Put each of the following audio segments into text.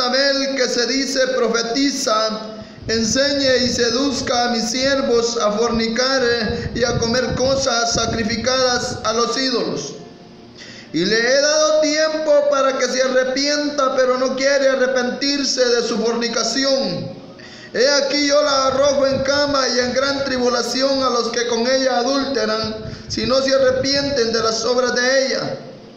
Jezabel, que se dice profetiza, enseñe y seduzca a mis siervos a fornicar y a comer cosas sacrificadas a los ídolos. Y le he dado tiempo para que se arrepienta, pero no quiere arrepentirse de su fornicación. He aquí yo la arrojo en cama y en gran tribulación a los que con ella adulteran, si no se arrepienten de las obras de ella.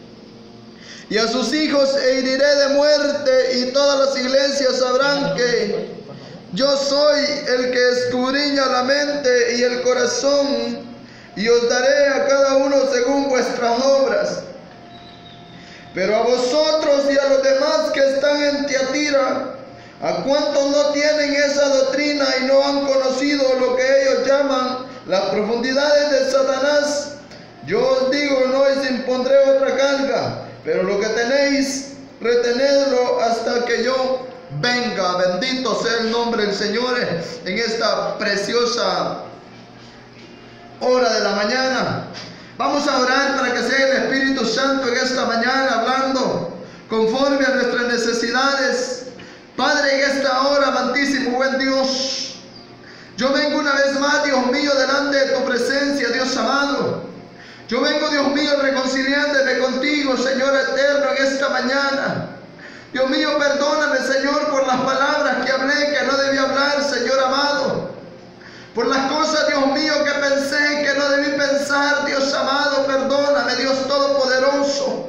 Y a sus hijos heriré de muerte, y todas las iglesias sabrán que yo soy el que escudriña la mente y el corazón, y os daré a cada uno según vuestras obras. Pero a vosotros y a los demás que están en Tiatira, a cuantos no tienen esa doctrina y no han conocido lo que ellos llaman las profundidades de Satanás, yo os digo, no os impondré otra carga, pero lo que tenéis, retenedlo hasta que yo venga. Bendito sea el nombre del Señor en esta preciosa hora de la mañana. Vamos a orar para que sea el Espíritu Santo en esta mañana hablando conforme a nuestras necesidades. Padre, en esta hora, amantísimo buen Dios, yo vengo una vez más, Dios mío, delante de tu presencia, Dios amado. Yo vengo, Dios mío, reconciliándome contigo, Señor eterno, en esta mañana. Dios mío, perdóname, Señor, por las palabras que hablé, que no debí hablar, Señor amado. Por las cosas, Dios mío, que pensé, que no debí pensar, Dios amado, perdóname, Dios Todopoderoso.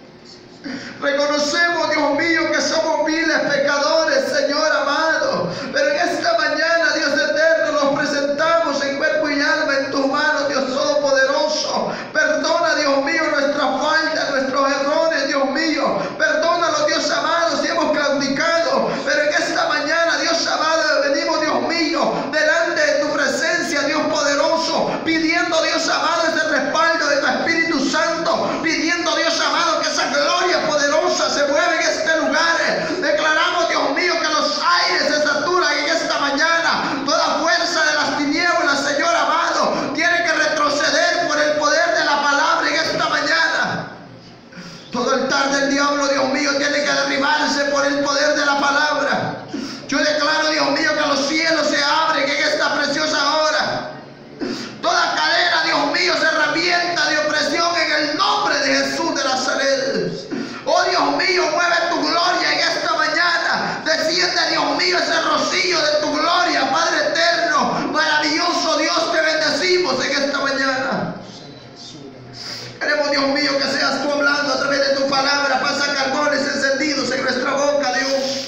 Reconocemos, Dios mío, que somos viles pecadores, Señor amado. Pero en esta mañana, Dios eterno, nos presentamos en cuerpo y alma en tus manos, Dios Todopoderoso. Perdona, Dios mío, nuestras faltas, nuestros errores, Dios mío. Perdónalos, Dios amado, si hemos claudicado. Pero en esta mañana, Dios amado, venimos, Dios mío, delante de tu presencia, Dios poderoso, pidiendo, Dios amado, ese respaldo de tu Espíritu Santo, pidiendo, Dios amado, que esa gloria poderosa se mueva en este lugar. Declaramos, Dios mío, que los aires se saturan en esta mañana. Toda fuerza de las tinieblas, Señor amado, tiene que retroceder por el poder de la palabra en esta mañana. Todo el altar del diablo, Dios mío, tiene que derribarse por el poder de la palabra. Yo declaro, Dios mío, que los cielos se abren en esta preciosa hora. Toda cadena, Dios mío, se revienta de opresión en el nombre de Jesús de Nazaret. Oh Dios mío, mueve tu gloria en esta mañana. Desciende, Dios mío, ese rocío de tu gloria, Padre eterno. Maravilloso Dios, te bendecimos en esta mañana. Queremos, Dios mío, que seas tú hablando a través de tu palabra. Pasa carbones encendidos en nuestra boca, Dios.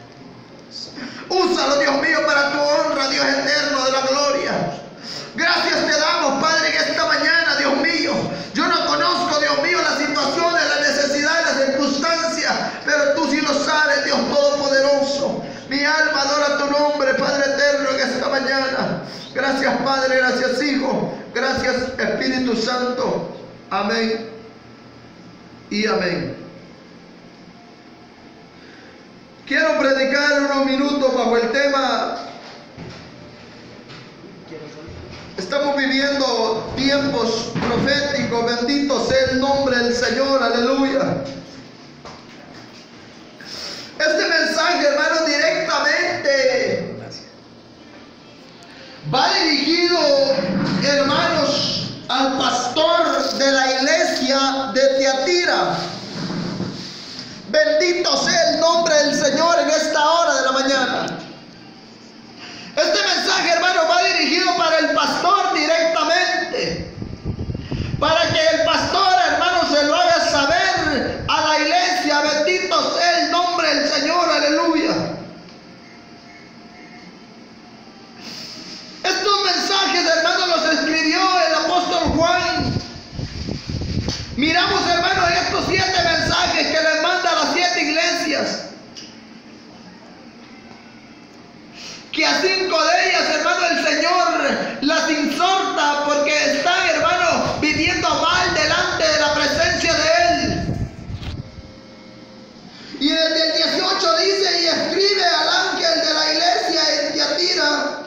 Úsalo, Dios mío, para tu honra, Dios eterno de la gloria. Gracias te damos, Padre, en esta mañana, Dios mío. Yo no conozco, Dios mío, las situaciones, las necesidades, las circunstancias, pero tú sí lo sabes, Dios Todopoderoso. Mi alma adora tu nombre, Padre eterno, en esta mañana. Gracias, Padre, gracias, Hijo, gracias, Espíritu Santo. Amén y amén. Quiero predicar unos minutos bajo el tema. Estamos viviendo tiempos proféticos, bendito sea el nombre del Señor, aleluya. Este mensaje, hermanos, directamente va dirigido, hermanos, al pastor de la iglesia de Tiatira. Bendito sea el nombre del Señor en esta hora de la mañana. Este mensaje, hermano, va dirigido para el pastor directamente. Para que el pastor, hermano, se lo haga saber a la iglesia. Bendito sea el nombre del Señor, aleluya. Estos mensajes, hermano, los escribió el apóstol Juan. Miramos, hermano, estos 7 mensajes que les manda a las 7 iglesias. Que a 5 de ellas, hermano, el Señor las exhorta porque están, hermano, viviendo mal delante de la presencia de Él. Y desde el 18 dice: y escribe al ángel de la iglesia en Tiatira,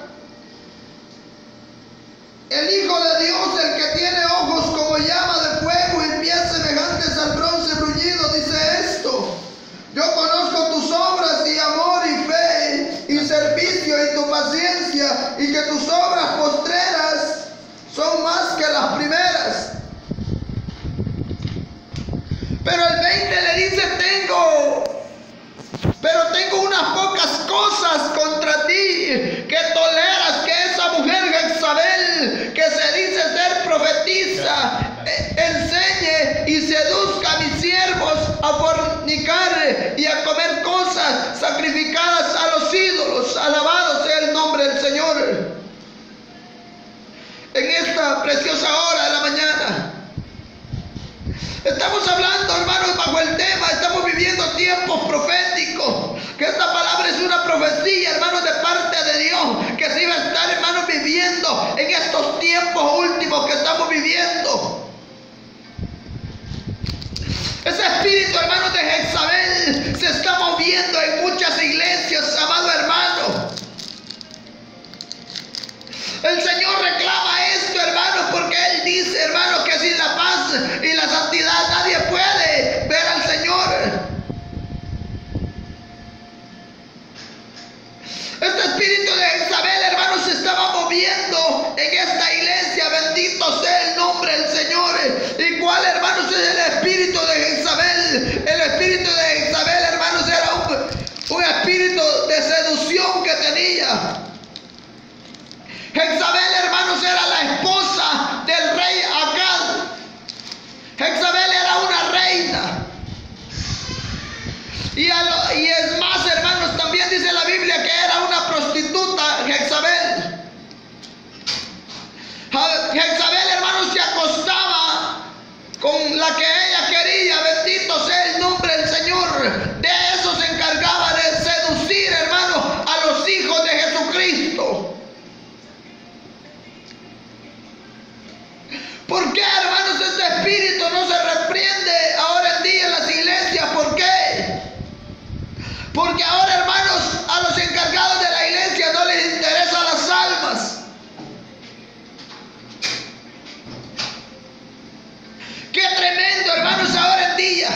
el Hijo de Dios, el que tiene ojos como llama de fuego y pies semejantes al bronce bruñido, dice esto: yo conozco tus obras y cosas contra ti, que toleras que esa mujer Jezabel, que se dice ser profetisa, enseñe y seduzca a mis siervos a fornicar y a comer cosas sacrificadas a los ídolos. Alabado sea el nombre del Señor. En esta preciosa hora de la mañana estamos hablando, hermanos, bajo el tema, estamos viviendo tiempos proféticos, que esta palabra es una profecía, hermanos, de parte de Dios, que se iba a estar, hermanos, viviendo en estos tiempos últimos que estamos viviendo. Ese espíritu, hermanos, de Jezabel se está moviendo en muchas iglesias, amado hermano. El Señor reclama esto, hermanos, porque Él dice, hermanos, que sin la paz y la santidad nadie puede ver al Señor. Este espíritu de Jezabel, hermanos, se estaba moviendo en esta iglesia. Bendito sea el nombre del Señor. ¿Y cuál, hermanos, es el espíritu de Jezabel? El espíritu de Jezabel, hermanos, era un espíritu de seducción que tenía. Jezabel, hermanos, era la esposa del rey Acab. Jezabel era una reina. Y es más, hermanos, también dice la Biblia que era una prostituta, Jezabel. Jezabel, hermanos, se acostaba con la que ella quería. Bendito sea el nombre del Señor. De eso se encargaba, de seducir, hermanos, a los hijos de Jesucristo. ¿Por qué, hermanos, este espíritu no se reprende ahora en día en las iglesias? ¿Por qué? Porque ahora, hermanos, a los encargados de la iglesia no les interesan las almas. Qué tremendo, hermanos, ahora en día.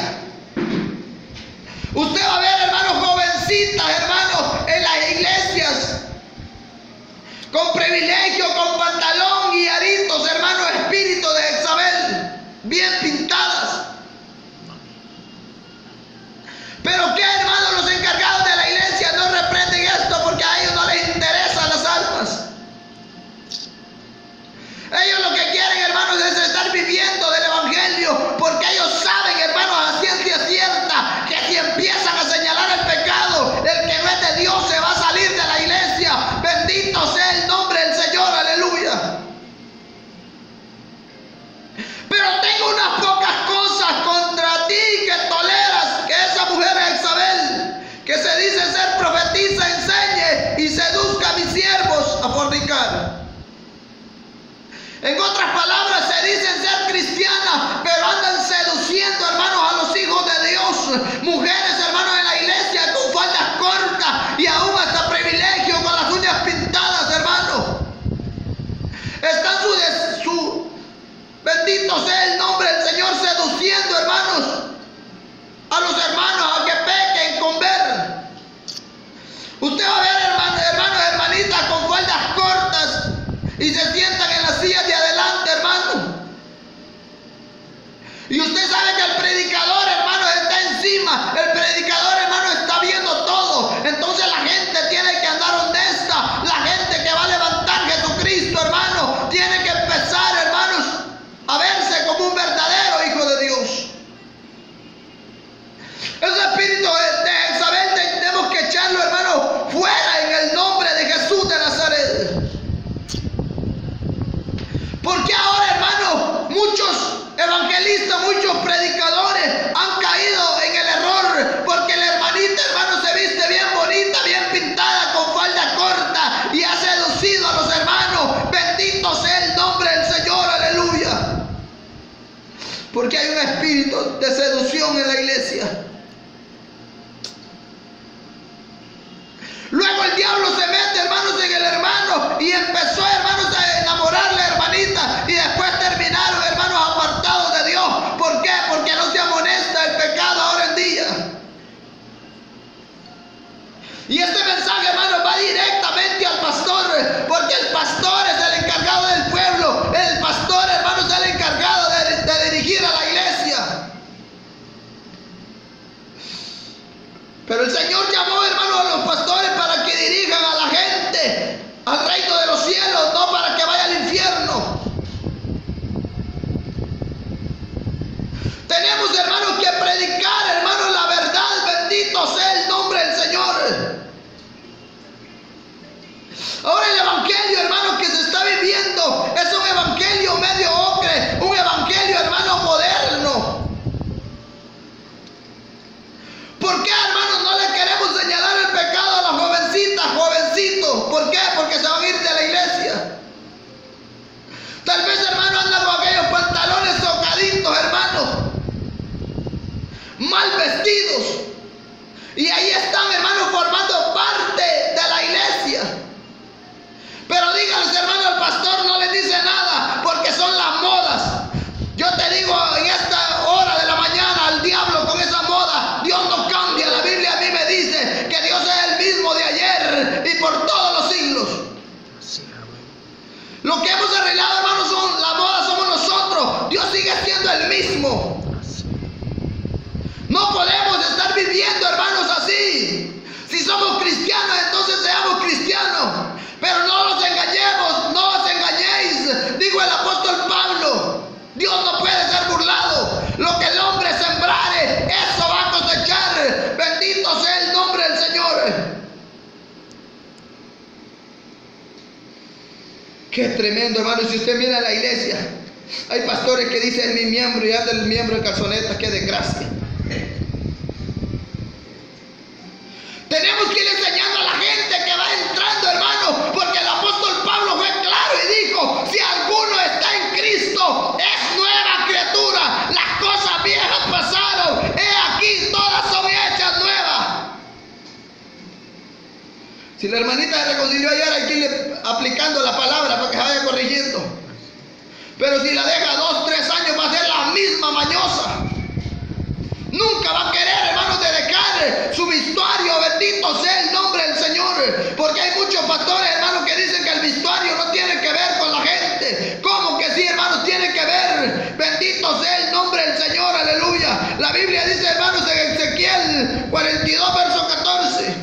Usted va a ver, hermanos, jovencitas, hermanos, en las iglesias, con privilegio, con pantalón y aritos, hermanos, espíritu de Jezabel, bien pintadas. Pero qué, hermanos, los encargados de la iglesia no reprenden esto, porque a ellos no les interesan las almas. Ellos lo que quieren, hermanos, es estar viviendo del evangelio, porque ellos saben, hermanos, a ciencia cierta, que si empiezan a señalar el pecado, el que no es de Dios se va a salir de la iglesia. Bendito sea el nombre del Señor, aleluya. Pero tengo unas pocas cosas contra ti, que toleras que esa mujer Jezabel, que se dice ser profetisa, enseñe y seduzca a mis siervos a fornicar. En otras palabras, se dicen ser cristianas, pero andan seduciendo, hermanos, a los hijos de Dios. Mujeres, hermanos, en la iglesia con faldas cortas y aún hasta privilegio, con las uñas pintadas, hermanos. Están bendito sea el nombre del Señor, seduciendo, hermanos, a los hermanos a que pequen con ver. Usted va a ver, hermanos, hermanitas con faldas cortas y se sientan en las sillas de adelante, hermano. Y usted sabe que el predicador, hermano, está encima. El predicador, hermano, está viendo todo. Entonces la gente tiene que andar honesta. La gente que va a levantar Jesucristo, hermano, tiene que empezar, hermanos, a verse como un verdadero hijo de Dios. Ese espíritu de Jezabel tenemos que echarlo, hermano, fuera en el nombre de Jesús de Nazaret. Porque ahora, hermano, muchos evangelistas, muchos predicadores han caído en el error, porque la hermanita, hermano, se viste bien bonita, bien pintada, con falda corta, y ha seducido a los hermanos. Bendito sea el nombre del Señor, aleluya. Porque hay un espíritu de seducción en la iglesia. Luego el diablo se mete, hermanos, en el hermano, y empezó, hermanos, a enamorar a la hermanita, y después terminaron, hermanos, apartados de Dios. ¿Por qué? Porque no se amonesta el pecado ahora en día. Y este mensaje, hermanos, va directamente al pastor, porque el pastor es el encargado del pueblo. El pastor, hermanos, es el encargado de dirigir a la iglesia. Pero el Señor llamó, hermanos, a los pastores para al reino de los cielos, no para que vaya al infierno. Tenemos, hermanos, que predicar, hermanos, la verdad. Bendito sea el nombre del Señor. Ahora el evangelio, hermanos, que se está viviendo es un evangelio medio ocre, un evangelio, hermano, moderno. ¿Por qué, hermanos, no le queremos señalar el pecado a las jovencitas, jovencitos? ¿Por qué? Porque se van a ir de la iglesia. Tal vez, hermano, andan con aquellos pantalones socaditos, hermano, mal vestidos, y ahí están, hermanos, formando parte de la iglesia. Pero díganles, hermano, el pastor no les dice nada porque son las modas. Yo te digo, en esta hora de la mañana, al diablo con esa moda, Dios no cambia. La Biblia a mí me dice que Dios es el mismo de ayer y por todos los siglos. Lo que hemos arreglado, hermanos, son la moda, somos nosotros. Dios sigue siendo el mismo. No podemos estar viviendo, hermanos, así. Si somos cristianos, entonces seamos cristianos. Pero no los engañemos, no os engañéis. Dijo el apóstol Pablo, Dios no puede ser burlado. Lo que el hombre sembrare, eso va a cosechar. Bendito sea el nombre del Señor. Qué tremendo, hermano. Si usted mira a la iglesia, hay pastores que dicen mi miembro y anda el miembro en calzonetas. Qué desgracia. Tenemos que ir enseñando a la gente que va entrando, hermano, porque el apóstol Pablo fue claro y dijo, si alguno está en Cristo, es nueva criatura. Las cosas viejas pasaron, he aquí, todas son hechas nuevas. Si la hermanita se reconcilió ayer, hay que irle aplicando la palabra para que se vaya corrigiendo. Pero si la deja 2, 3 años, va a ser la misma mañosa. Nunca va a querer, hermanos, de dejar su vestuario. Bendito sea el nombre del Señor. Porque hay muchos pastores, hermanos, que dicen que el vestuario no tiene que ver con la gente. ¿Cómo que sí, hermanos? Tiene que ver. Bendito sea el nombre del Señor. Aleluya. La Biblia dice, hermanos, en Ezequiel 42, verso 14.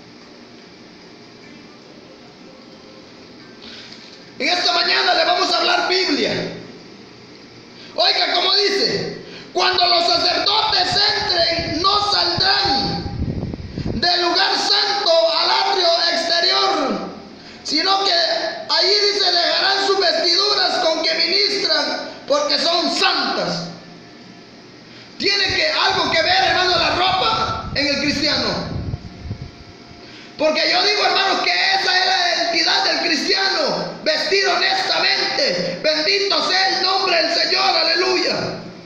En esta mañana le vamos a hablar Biblia. Oiga, ¿cómo dice? Cuando los sacerdotes entren, no saldrán del lugar santo al atrio exterior, sino que allí dice, dejarán sus vestiduras con que ministran, porque son santas. Tiene que algo que ver, hermano, la ropa en el cristiano. Porque yo digo, hermanos, que esa es la identidad del cristiano, vestir honestamente. Bendito sea el nombre del Señor, aleluya.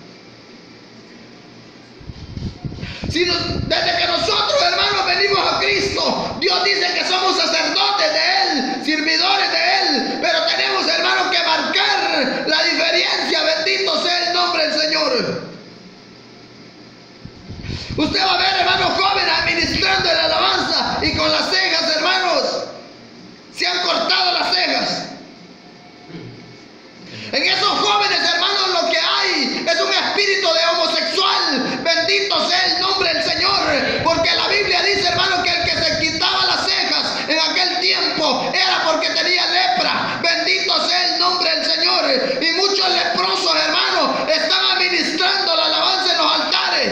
Desde que nosotros, hermanos, venimos a Cristo, Dios dice que somos sacerdotes de Él, servidores de Él, pero tenemos, hermanos, que marcar la diferencia. Bendito sea el nombre del Señor. Usted va a ver, hermanos, jóvenes administrando la alabanza y con las cejas, hermanos, se han cortado las cejas. En esos jóvenes, hermanos, lo que hay es un espíritu de homosexual. Bendito sea el nombre del Señor. Porque la Biblia dice, hermanos, que el que se quitaba las cejas en aquel tiempo era porque tenía lepra. Bendito sea el nombre del Señor. Y muchos leprosos, hermanos, están administrando la alabanza en los altares.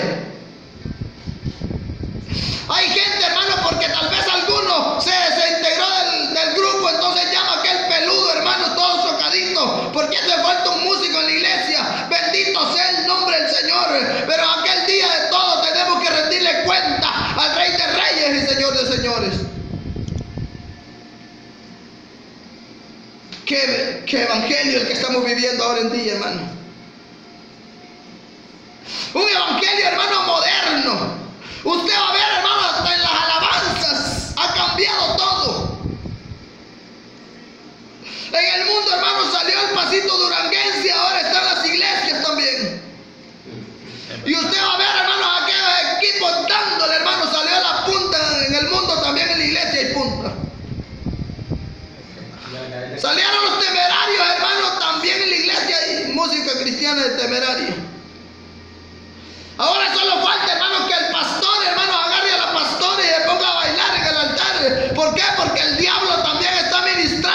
Hay gente, hermano, porque tal vez alguno se desintegró del grupo, entonces llama a aquel peludo, hermano, todo socadito, porque hace falta un músico en la iglesia. Bendito sea el nombre del Señor. Pero aquel día de todo tenemos que rendirle cuenta al Rey de Reyes y Señor de Señores. ¿Qué evangelio el que estamos viviendo ahora en día, hermano? Un evangelio, hermano, moderno. Usted va a ver, hermano, hasta en las alabanzas ha cambiado todo. En el mundo, hermano, salió el pasito duranguense, ahora están las iglesias también. Y usted va a ver, hermano, aquellos equipos dándole, hermano, salió a la punta. En el mundo también en la iglesia hay punta. Salieron los temerarios, hermano, también en la iglesia hay música cristiana de temerario. Ahora solo falta, hermano, que el pastor, hermano, agarre a la pastora y le ponga a bailar en el altar. ¿Por qué? Porque el diablo también está ministrando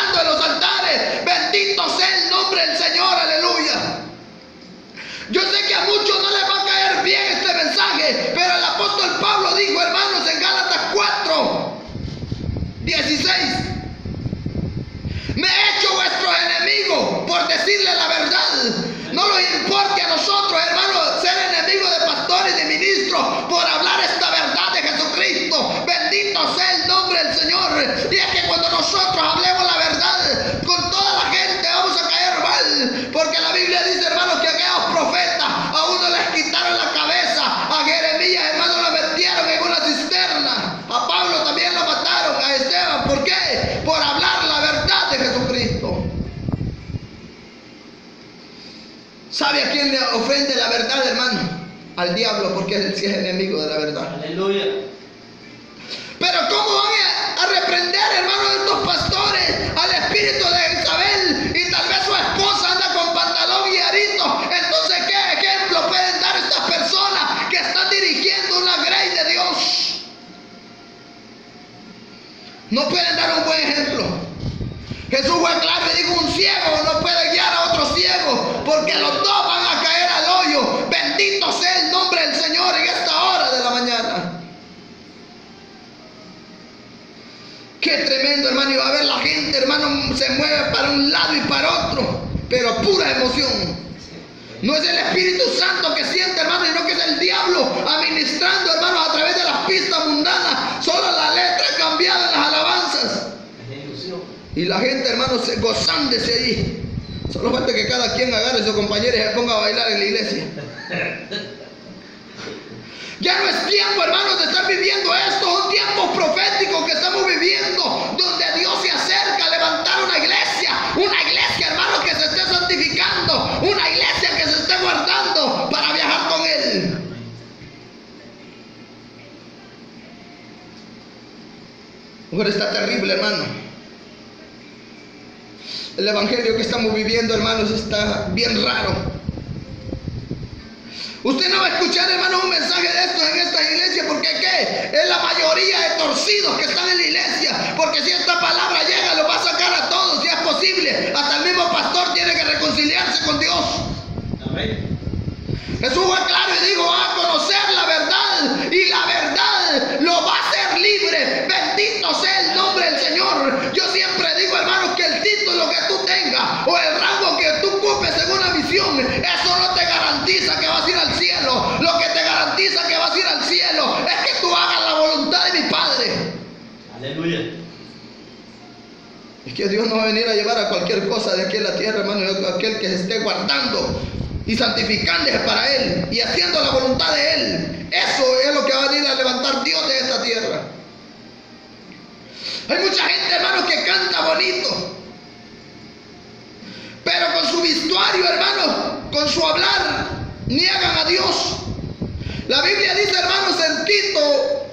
¿Sabe a quién le ofende la verdad, hermano? Al diablo, porque él sí es enemigo de la verdad. Aleluya. Pero ¿cómo van a reprender, hermano, de estos pastores al espíritu de Isabel? Y tal vez su esposa anda con pantalón y arito. Entonces, ¿qué ejemplo pueden dar estas personas que están dirigiendo una grey de Dios? No pueden dar un buen ejemplo. Jesús fue claro y dijo: un ciego no puede guiar a otro ciego, porque los dos van a caer al hoyo. Bendito sea el nombre del Señor en esta hora de la mañana. Qué tremendo, hermano. Y va a ver la gente, hermano, se mueve para un lado y para otro, pero pura emoción. No es el Espíritu Santo que siente, hermano, sino que es el diablo administrando, hermano, a través de las pistas mundanas. Solo la letra cambiada en las alabanzas. Y la gente, hermano, gozándose allí. Solo falta que cada quien agarre a su compañero y se ponga a bailar en la iglesia. Ya no es tiempo, hermanos, de estar viviendo esto. Son tiempos proféticos que estamos viviendo, donde Dios se acerca a levantar una iglesia, hermanos, que se esté santificando, una iglesia que se esté guardando para viajar con Él. Ahora está terrible, hermano. El evangelio que estamos viviendo, hermanos, está bien raro. Usted no va a escuchar, hermano, un mensaje de estos en esta iglesia, porque ¿qué? Es la mayoría de torcidos que están en la iglesia, porque si esta palabra llega, lo va a sacar a todos, si es posible. Hasta el mismo pastor tiene que reconciliarse con Dios. Amén. Jesús fue claro y dijo: a conocer la verdad, y la verdad lo va a hacer libre. Bendito sea el nombre del Señor. Yo siempre digo, hermanos, que el título que tú tengas o el rango que tú ocupes en una misión, eso no te garantiza que vas a ir al cielo. Lo que te garantiza que vas a ir al cielo es que tú hagas la voluntad de mi Padre. Aleluya. Es que Dios no va a venir a llevar a cualquier cosa de aquí en la tierra, hermano, aquel que se esté guardando y santificándose para Él y haciendo la voluntad de Él. Eso es lo que va a venir a levantar Dios de esta tierra. Hay mucha gente, hermanos, que canta bonito, pero con su vestuario, hermanos, con su hablar, niegan a Dios. La Biblia dice, hermanos, en Tito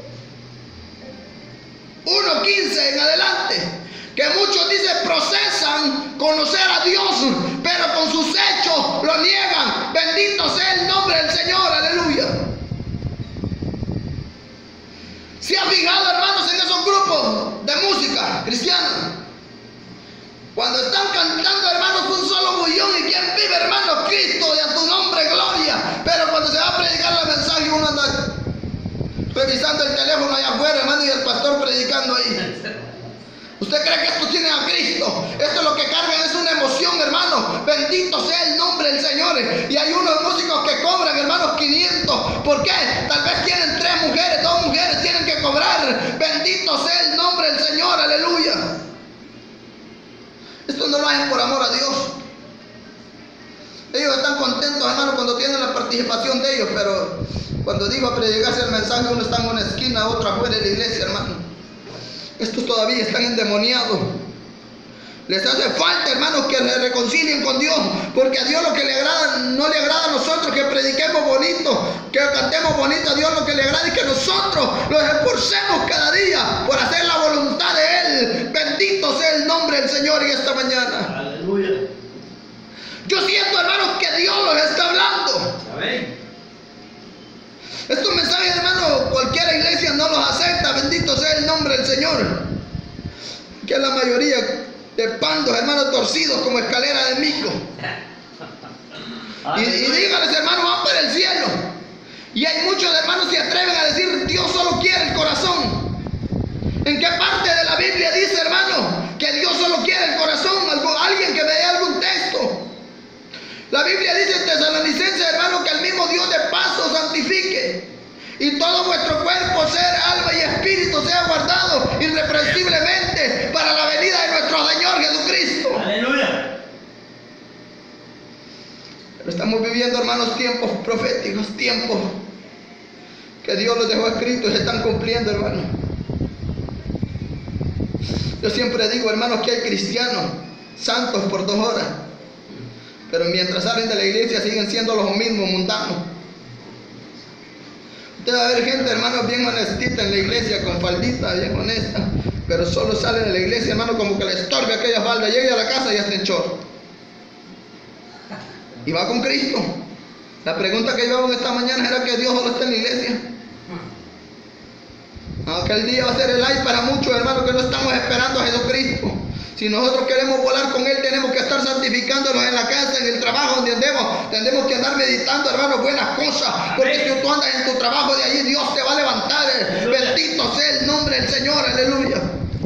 1:15 en adelante, que muchos dicen procesan conocer a Dios, pero con sus hechos lo niegan. Bendito sea el nombre del Señor, aleluya. ¿Se ha fijado, hermanos, en esos grupos de música cristiana? Cuando están cantando, hermanos, un solo bullón, y quien vive, hermano, Cristo, y a tu nombre gloria. Pero cuando se va a predicar el mensaje, uno anda revisando el teléfono allá afuera, hermano, y el pastor predicando ahí. ¿Usted cree que esto tiene a Cristo? Esto lo que cargan es una emoción, hermano. Bendito sea el nombre del Señor. Y hay unos músicos que cobran, hermanos, 500. ¿Por qué? Tal vez tienen 3 mujeres, 2 mujeres tienen que cobrar. Bendito sea el nombre del Señor, aleluya. Esto no lo hacen por amor a Dios. Ellos están contentos, hermano, cuando tienen la participación de ellos, pero cuando digo a predicarse el mensaje, uno está en una esquina, otro afuera de la iglesia, hermano. Estos todavía están endemoniados. Les hace falta, hermanos, que se reconcilien con Dios, porque a Dios lo que le agrada, no le agrada a nosotros que prediquemos bonito, que cantemos bonito. A Dios lo que le agrada es que nosotros nos esforcemos cada día por hacer la voluntad de Él. Bendito sea el nombre del Señor en esta mañana. Aleluya. Yo siento, hermanos, que Dios los está hablando. Amén. Estos mensajes, hermano, cualquier iglesia no los acepta. Bendito sea el nombre del Señor. Que la mayoría de pandos, hermanos, torcidos como escalera de mico. Y díganles, hermanos, van para el cielo. Y hay muchos hermanos que se atreven a decir: Dios solo quiere el corazón. ¿En qué parte de la Biblia dice, hermano, que Dios solo quiere el corazón? Alguien que me dé algún texto. La Biblia dice en Tesalonicenses, hermano, que el mismo Dios de paz os santifique, y todo vuestro cuerpo, ser, alma y espíritu sea guardado irreprensiblemente para la venida de nuestro Señor Jesucristo. Aleluya. Pero estamos viviendo, hermanos, tiempos proféticos, tiempos que Dios los dejó escritos y se están cumpliendo, hermano. Yo siempre digo, hermanos, que hay cristianos santos por 2 horas. pero mientras salen de la iglesia siguen siendo los mismos mundanos. Usted va a ver gente, hermano, bien honestita en la iglesia, con faldita, bien honesta, pero solo sale de la iglesia, hermano, como que le estorbe aquella falda, llega a la casa y ya está en short. Y va con Cristo. La pregunta que yo hago esta mañana era que Dios solo está en la iglesia. Aquel día va a ser el ay para muchos, hermanos, que no estamos esperando a Jesucristo. Si nosotros queremos volar con Él, tenemos que estar santificándonos en la casa, en el trabajo donde andemos. Tenemos que andar meditando, hermanos, buenas cosas. Porque si tú andas en tu trabajo de allí, Dios te va a levantar. Bendito sea el nombre del Señor, aleluya.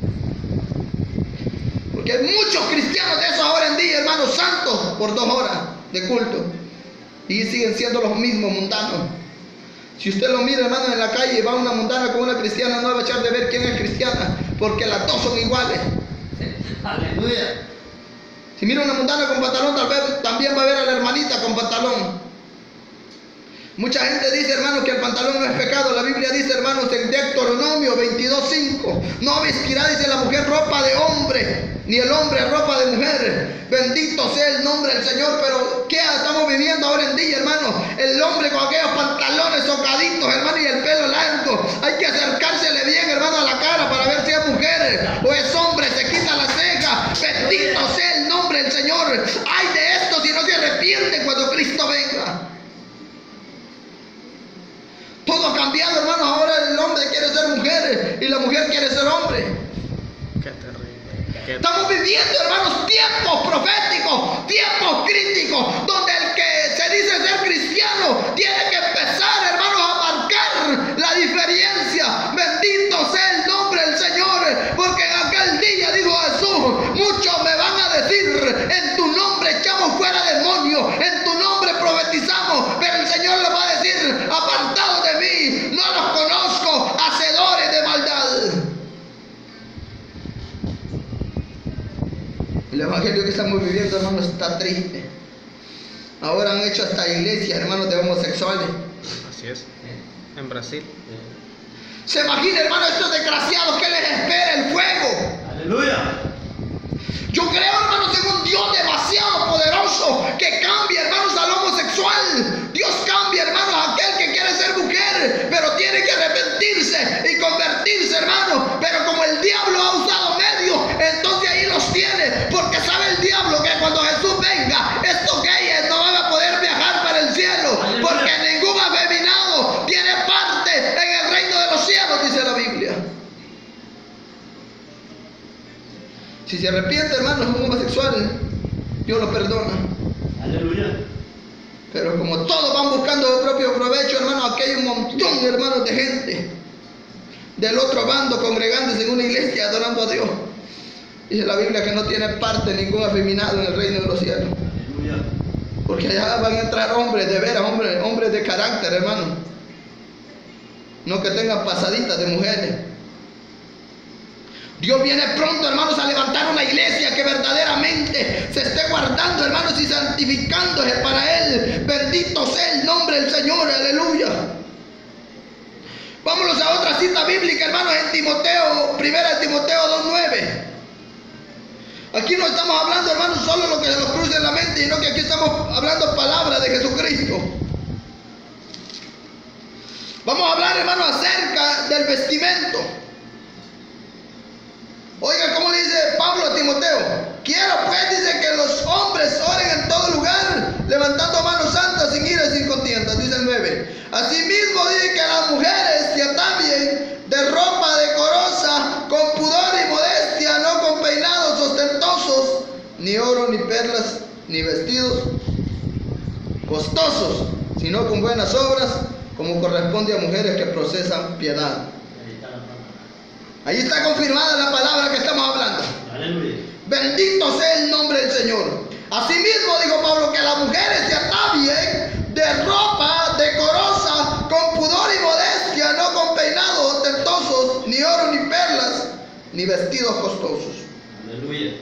Porque hay muchos cristianos de esos ahora en día, hermanos, santos, por 2 horas de culto. Y siguen siendo los mismos mundanos. Si usted lo mira, hermano, en la calle y va una mundana con una cristiana, no va a echar de ver quién es cristiana, porque las dos son iguales. Aleluya. Si mira una mundana con pantalón, tal vez también va a ver a la hermanita con pantalón. Mucha gente dice, hermano, que el pantalón no es pecado. La Biblia dice, hermanos, en Deuteronomio 22:5, no vestirá, dice la mujer, ropa de hombre, ni el hombre ropa de mujer. Bendito sea el nombre del Señor. Pero ¿qué estamos viviendo ahora en día, hermano? El hombre con aquellos pantalones socaditos, hermano, y el pelo largo. Hay que acercársele bien, hermano, a la cara para ver si es mujer o es hombre. Se quita la ceja. Bendito sea el nombre del Señor. Ay de esto si no se arrepienten cuando Cristo venga. Todo ha cambiado, hermano. Ahora el hombre quiere ser mujer y la mujer quiere ser hombre. Qué terrible. Estamos viviendo, hermanos, tiempos proféticos, tiempos críticos, donde el que se dice ser cristiano tiene que empezar, hermanos, a marcar la diferencia. Bendito sea el nombre del Señor, porque en aquel día, dijo Jesús, muchos me van a decir, en tu nombre echamos fuera demonios, en tu nombre profetizamos, pero el Señor les va a decir, apartados de mí, no los conozco, hacedores de maldad. El evangelio que estamos viviendo, hermanos, está triste. Ahora han hecho hasta iglesias, hermanos, de homosexuales. Así es. En Brasil. Se imagina, hermano, estos desgraciados que les espera el fuego. Aleluya. Yo creo, hermanos, en un Dios demasiado poderoso que cambia, hermanos, al homosexual. Dios cambia, hermanos, a aquel que quiere ser mujer, pero tiene que arrepentirse y convertirse, hermanos. Pero como el diablo ha usado medios, entonces ahí los tiene, porque sabe el diablo que cuando Jesús venga, estos gays no van a poder viajar para el cielo, porque ningún afeminado tiene parte en el reino de los cielos, dice la Biblia. Si se arrepiente, hermano, es un homosexual, Dios lo perdona. Aleluya. Pero como todos van buscando su propio provecho, hermano, aquí hay un montón, hermanos, de gente del otro bando congregándose en una iglesia adorando a Dios. Dice la Biblia que no tiene parte ningún afeminado en el reino de los cielos. Aleluya. Porque allá van a entrar hombres de veras, hombres de carácter, hermano. No que tengan pasaditas de mujeres. Dios viene pronto, hermanos, a levantar una iglesia que verdaderamente se esté guardando, hermanos, y santificándose para Él. Bendito sea el nombre del Señor, aleluya. Vámonos a otra cita bíblica, hermanos, en Timoteo, 1 Timoteo 2:9. Aquí no estamos hablando, hermanos, solo lo que se nos cruce en la mente, sino que aquí estamos hablando palabras de Jesucristo. Vamos a hablar, hermanos, acerca del vestimento. Oiga, ¿cómo le dice Pablo a Timoteo? Quiero, pues, dice, que los hombres oren en todo lugar, levantando manos santas, sin ira y sin contiendas, dice el 9. Asimismo, dice que las mujeres se atavíen de ropa decorosa, con pudor y modestia, no con peinados ostentosos, ni oro, ni perlas, ni vestidos costosos, sino con buenas obras, como corresponde a mujeres que procesan piedad. Ahí está confirmada la palabra que estamos hablando. Aleluya. Bendito sea el nombre del Señor. Asimismo, dijo Pablo, que las mujeres se atavien de ropa decorosa, con pudor y modestia, no con peinados ostentosos, ni oro, ni perlas, ni vestidos costosos. Aleluya.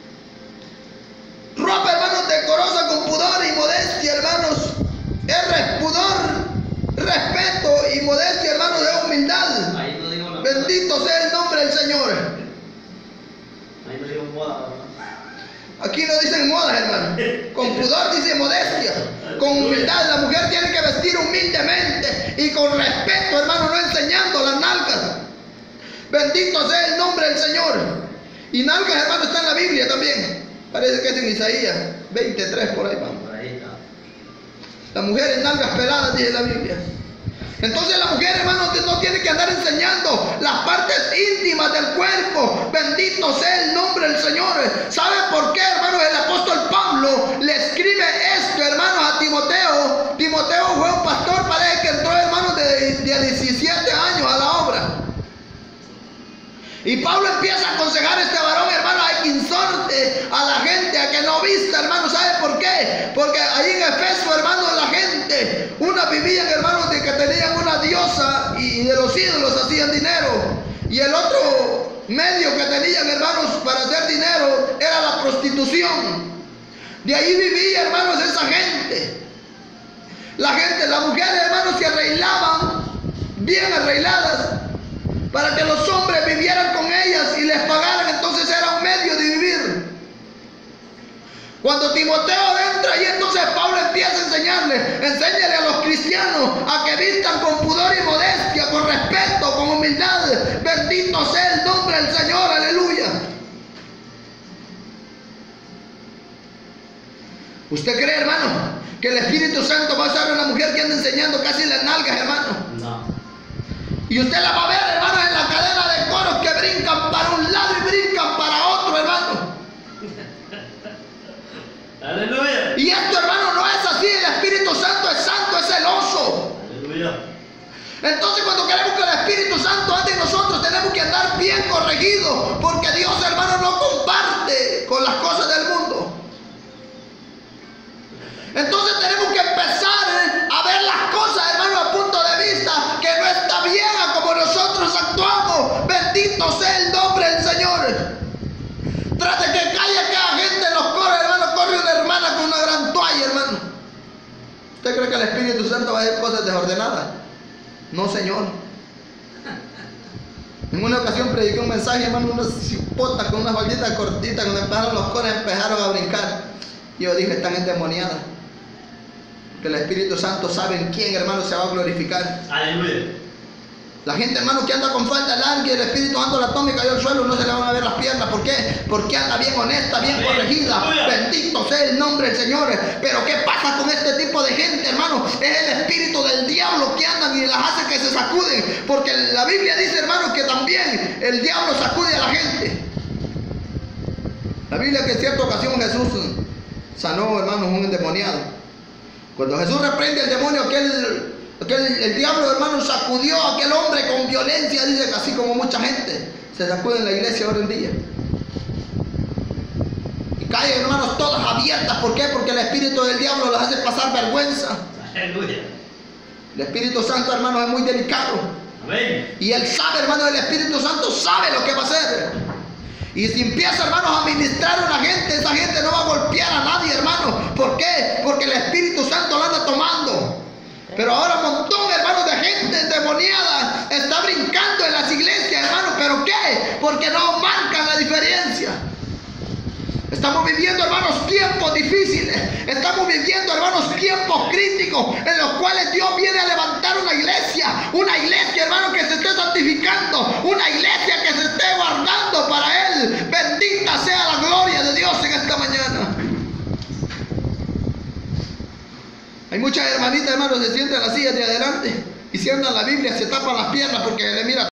Ropa, hermanos, decorosa, con pudor y modestia, hermanos, es pudor, respeto y modestia, hermanos, es humildad. Ahí no digo nada. Bendito sea el nombre del Señor. Ahí no digo moda. Aquí no dicen modas, hermano. Con pudor dice modestia. Con humildad. La mujer tiene que vestir humildemente y con respeto, hermano, no enseñando las nalgas. Bendito sea el nombre del Señor. Y nalgas, hermano, está en la Biblia también. Parece que es en Isaías 23, por ahí vamos. Por ahí está. Las mujeres nalgas peladas, dice la Biblia. Entonces la mujer, hermano, no tiene que andar enseñando las partes íntimas del cuerpo. Bendito sea el nombre del Señor. ¿Sabe por qué, hermano? El apóstol Pablo le escribe esto, hermano, a Timoteo. Timoteo fue un pastor, parece que entró, hermano, de 17 años a la obra. Y Pablo empieza a aconsejar a este varón, hermano, a que exhorte a la gente a que no vista, hermano. ¿Sabe por qué? Porque ahí en Efeso, hermano, la gente, una vivían, hermanos, de que tenían una diosa y de los ídolos hacían dinero. Y el otro medio que tenían, hermanos, para hacer dinero era la prostitución. De ahí vivía, hermanos, esa gente. La gente, las mujeres, hermanos, se arreglaban, bien arregladas, para que los hombres vivieran con ellas y les pagaran. Entonces era un medio de vivir. Cuando Timoteo entra y entonces Pablo empieza a enséñale a los cristianos a que vistan con pudor y modestia, con respeto, con humildad. Bendito sea el nombre del Señor, aleluya. ¿Usted cree, hermano, que el Espíritu Santo va a usar a una mujer que anda enseñando casi las nalgas, hermano? No. Y usted la va a ver, hermano, en la cadena de coros que brincan para un lado y brincan para otro, hermano. Aleluya. Y esto, hermano, no es así. El Espíritu Santo, es celoso. Aleluya. Entonces, cuando queremos que el Espíritu Santo ande en nosotros, tenemos que andar bien corregidos, porque Dios, hermano, no comparte con las cosas del mundo. Entonces tenemos que empezar a ver las cosas, hermano, a punto de vista que no está bien a como nosotros actuamos. Bendito sea el nombre del Señor. Trate que calle aquella gente en los coros, hermano. Corre una hermana con una gran toalla, hermano. ¿Usted cree que el Espíritu Santo va a hacer cosas desordenadas? No, Señor. En una ocasión prediqué un mensaje, hermano, unas cipotas con una faldita cortita, cuando empezaron los coros empezaron a brincar. Y yo dije, están endemoniadas. Que el Espíritu Santo sabe en quién, hermano, se va a glorificar. Aleluya. La gente, hermano, que anda con falda larga y el Espíritu Santo la toma y cayó al suelo, no se le van a ver las piernas. ¿Por qué? Porque anda bien honesta, bien corregida. Bendito sea el nombre del Señor. Pero ¿qué pasa con este tipo de gente, hermano? Es el espíritu del diablo que andan y las hace que se sacuden. Porque la Biblia dice, hermano, que también el diablo sacude a la gente. La Biblia que en cierta ocasión Jesús sanó, hermano, un endemoniado. Cuando Jesús reprende al demonio, el diablo, hermano, sacudió a aquel hombre con violencia. Dice que así como mucha gente se sacude en la iglesia ahora en día. Y caen, hermanos, todas abiertas. ¿Por qué? Porque el espíritu del diablo las hace pasar vergüenza. Aleluya. El Espíritu Santo, hermano, es muy delicado. Amén. Y él sabe, hermano, el Espíritu Santo sabe lo que va a hacer. Y si empieza, hermanos, a ministrar a una gente, esa gente no va a golpear a nadie, hermano. ¿Por qué? Porque el Espíritu Santo la anda tomando. Pero ahora un montón, hermanos, de gente endemoniada está brincando en las iglesias, hermanos. ¿Pero qué? Porque no marcan la diferencia. Estamos viviendo, hermanos, tiempos difíciles. Estamos viviendo, hermanos, tiempos críticos en los cuales Dios viene a levantar una iglesia, hermano, que se esté santificando, una iglesia que se esté guardando para Él. Bendita sea la gloria de Dios en esta mañana. Hay muchas hermanitas, hermanos, se sientan en las sillas de adelante y si andan la Biblia se tapan las piernas porque le mira